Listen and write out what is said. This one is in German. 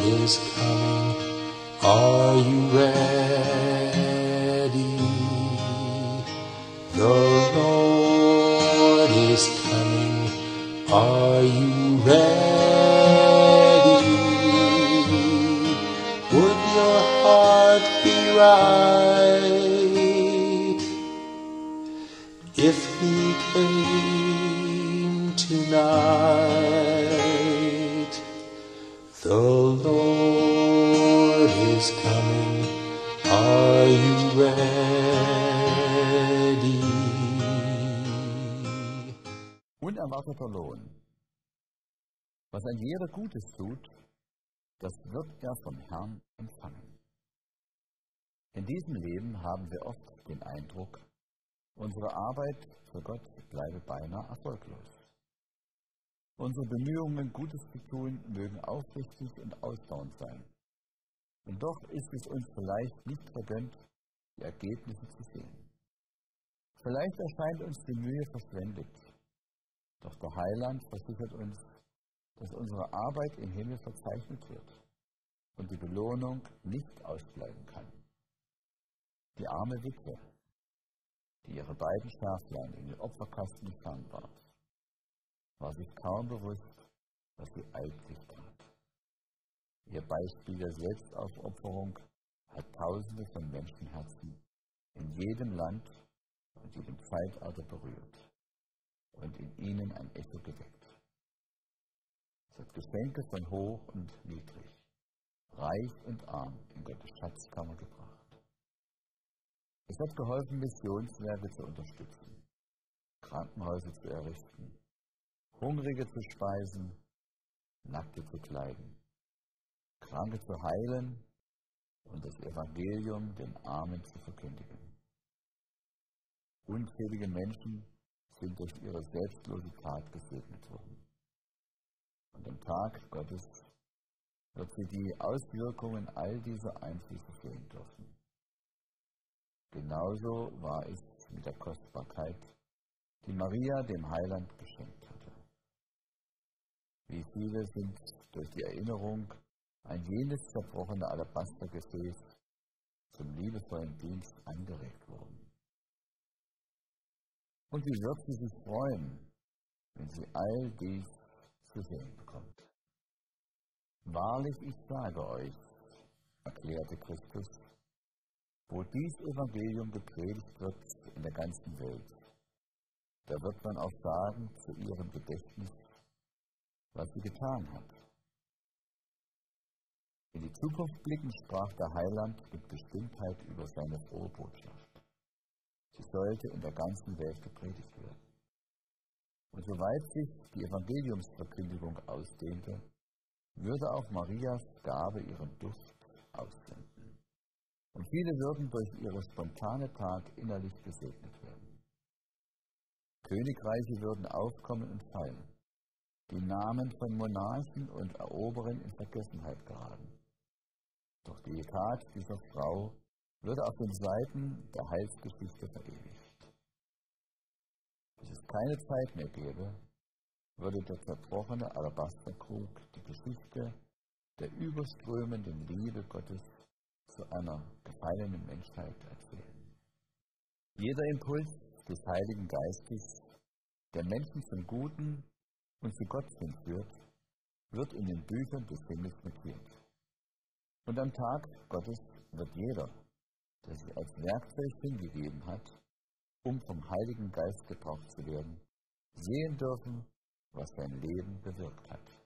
is coming. Are you ready? The Lord is coming. Are you ready? Would your heart be right if he came tonight? The Lord is coming. Are you ready? Unerwarteter Lohn. Was ein jeder Gutes tut, das wird er vom Herrn empfangen. In diesem Leben haben wir oft den Eindruck, unsere Arbeit für Gott bleibe beinahe erfolglos. Unsere Bemühungen, Gutes zu tun, mögen aufrichtig und ausdauernd sein. Und doch ist es uns vielleicht nicht vergönnt, die Ergebnisse zu sehen. Vielleicht erscheint uns die Mühe verschwendet. Doch der Heiland versichert uns, dass unsere Arbeit im Himmel verzeichnet wird und die Belohnung nicht ausbleiben kann. Die arme Witwe, die ihre beiden Schaflein in den Opferkasten gefangen warf, war sich kaum bewusst, was sie eigentlich tat. Ihr Beispiel der Selbstaufopferung hat Tausende von Menschenherzen in jedem Land und jedem Zeitalter berührt und in ihnen ein Echo geweckt. Es hat Geschenke von hoch und niedrig, reich und arm in Gottes Schatzkammer gebracht. Es hat geholfen, Missionswerke zu unterstützen, Krankenhäuser zu errichten, Hungrige zu speisen, Nackte zu kleiden, Kranke zu heilen und das Evangelium den Armen zu verkündigen. Unzählige Menschen sind durch ihre selbstlose Tat gesegnet worden. Und am Tag Gottes wird sie die Auswirkungen all dieser Einflüsse sehen dürfen. Genauso war es mit der Kostbarkeit, die Maria dem Heiland geschenkt hatte. Wie viele sind durch die Erinnerung an jenes zerbrochene Alabastergefäß zum liebevollen Dienst angeregt worden. Und wie wird sie sich freuen, wenn sie all dies zu sehen bekommt? Wahrlich, ich sage euch, erklärte Christus, wo dies Evangelium gepredigt wird in der ganzen Welt, da wird man auch sagen zu ihrem Gedächtnis, was sie getan hat. In die Zukunft blickend sprach der Heiland mit Bestimmtheit über seine frohe Botschaft. Sie sollte in der ganzen Welt gepredigt werden. Und soweit sich die Evangeliumsverkündigung ausdehnte, würde auch Marias Gabe ihren Duft aussenden. Und viele würden durch ihre spontane Tat innerlich gesegnet werden. Königreiche würden aufkommen und fallen, die Namen von Monarchen und Eroberern in Vergessenheit geraten. Doch die Tat dieser Frau würde auf den Seiten der Heilsgeschichte verewigt. Bis es keine Zeit mehr gäbe, würde der zerbrochene Alabasterkrug die Geschichte der überströmenden Liebe Gottes zu einer gefallenen Menschheit erzählen. Jeder Impuls des Heiligen Geistes, der Menschen zum Guten und zu Gott hinführt, wird in den Büchern des Himmels notiert. Und am Tag Gottes wird jeder, der sich als Werkzeug hingegeben hat, um vom Heiligen Geist gebraucht zu werden, sehen dürfen, was sein Leben bewirkt hat.